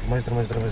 Тормози, тормози, тормози.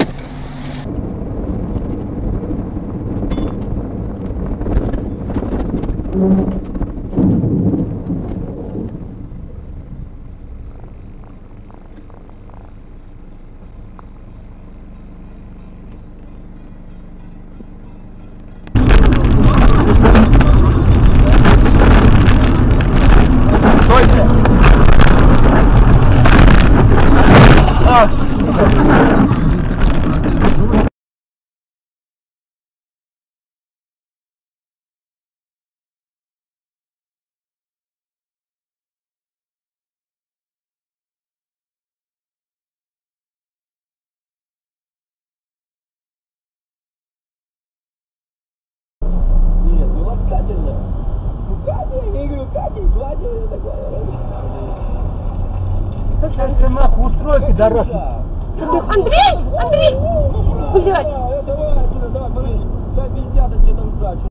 Сейчас ты нахуй устрой, пидорас. Андрей! Андрей! Блядь! Давай отсюда, давай, смотри. Дай пиздят, а тебе там сдачу.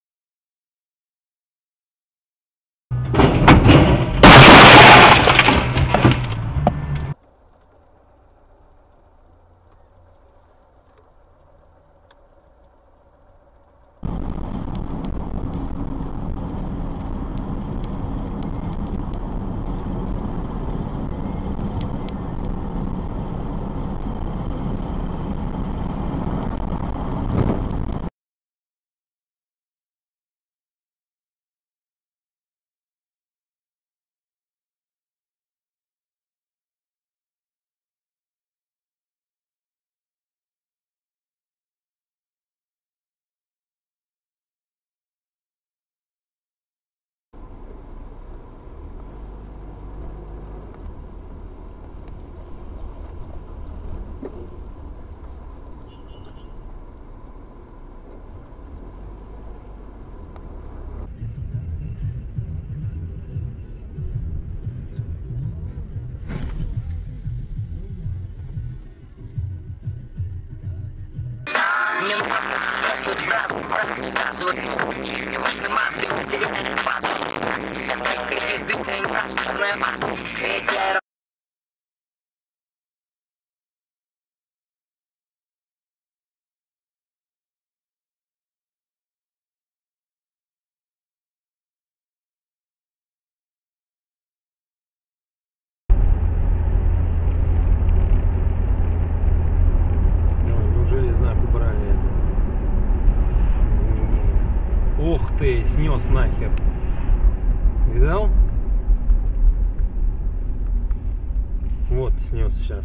Ух ты, снес нахер. Видал? Вот, снес сейчас.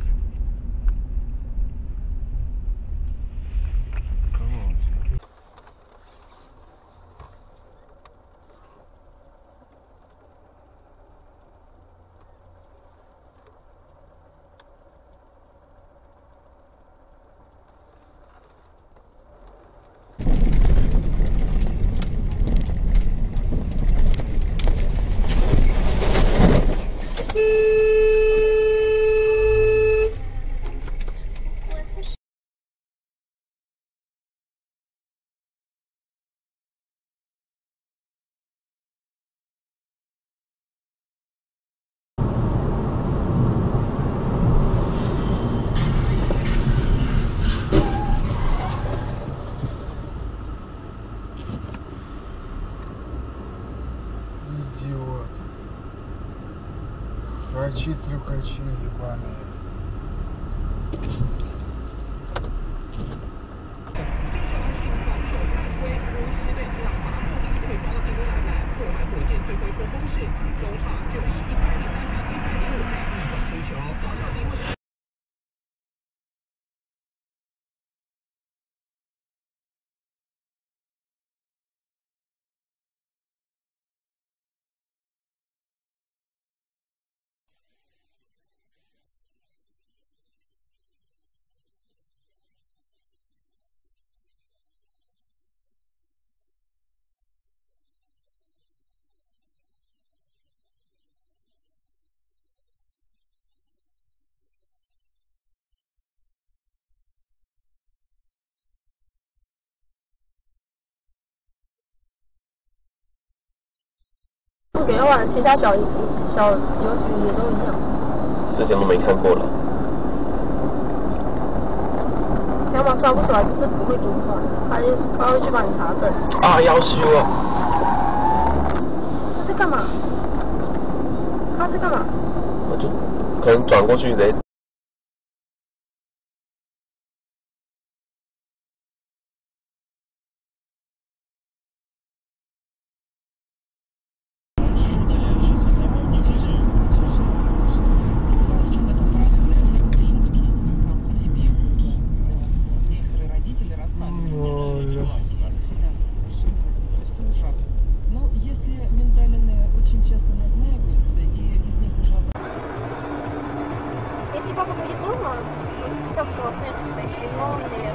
Идиоты. Трюкачи ебаные. 给碗其他小邮局也都一样。 之前都没看过了。 条码刷不出来，就是不会读款，他会去帮你查证。 啊，要死我！ 他在干嘛？他在干嘛？ 我就可能转过去得。 Но если миндалины очень часто нагнаиваются, и из них уже... Если папа будет дома, как все, смерть-то еще изломанные.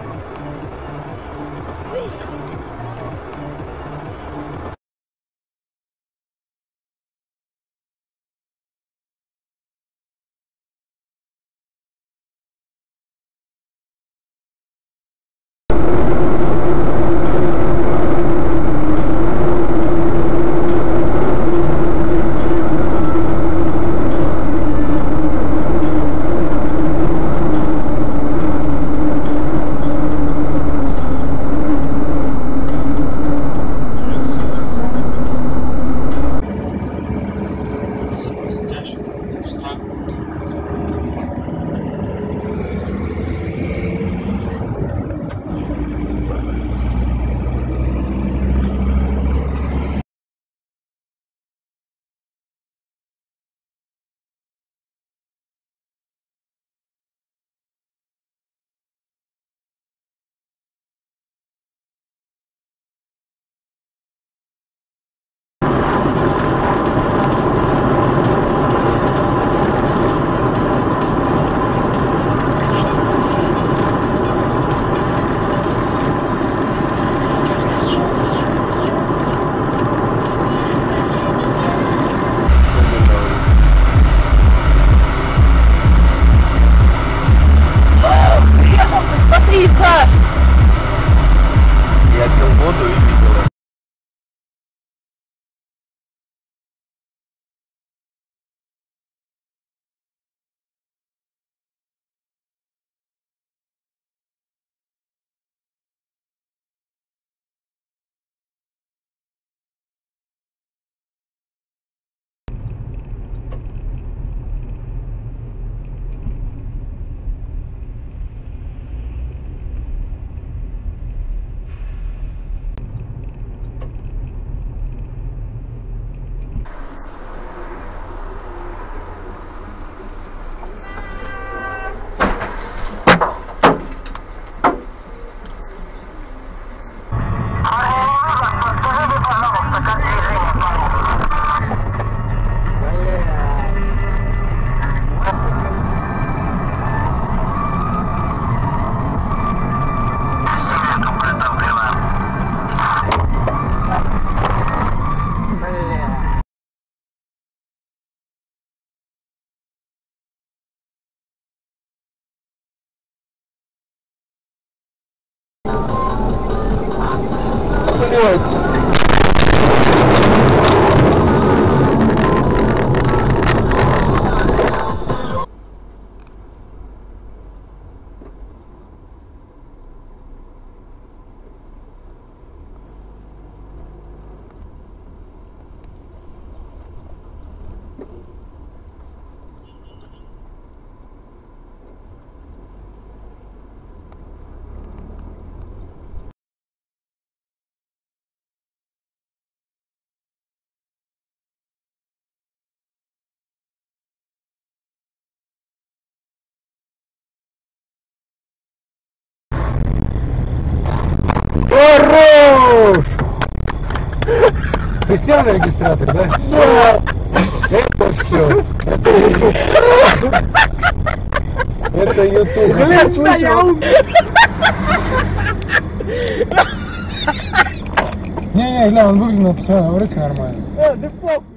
Я пил воду и видел. Хорош! Ты снял на регистратор, да? Да! Это все. Это YouTube. Блин, слышал? Не-не, гля, он выглядел, все, вроде нормально.